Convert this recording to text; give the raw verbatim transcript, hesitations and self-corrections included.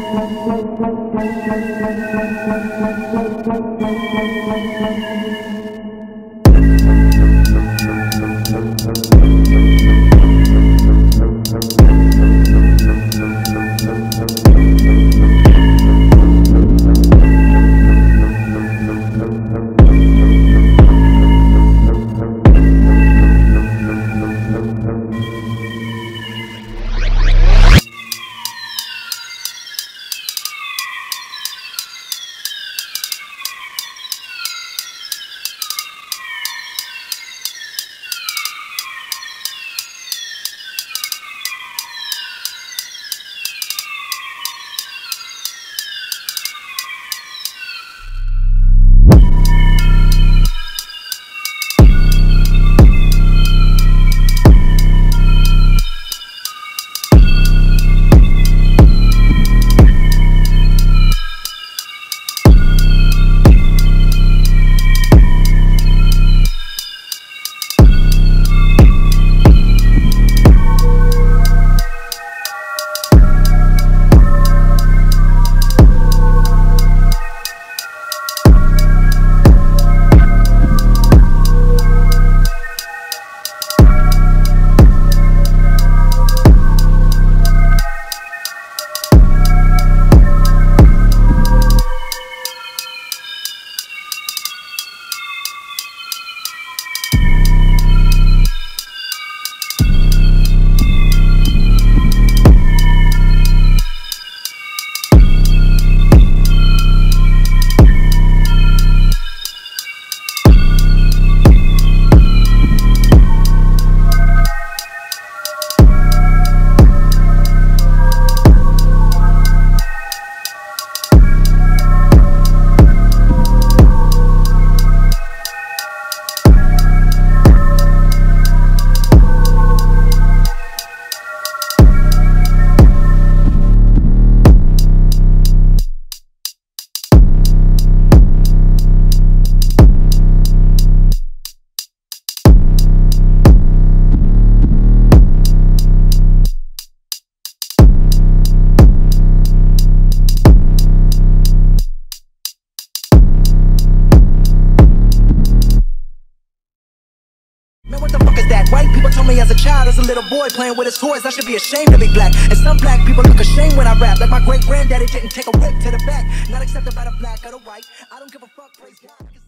Little boy playing with his toys, I should be ashamed to be black. And some black people look ashamed when I rap, like my great granddaddy didn't take a whip to the back. Not accepted by the black or the white, I don't give a fuck, praise God.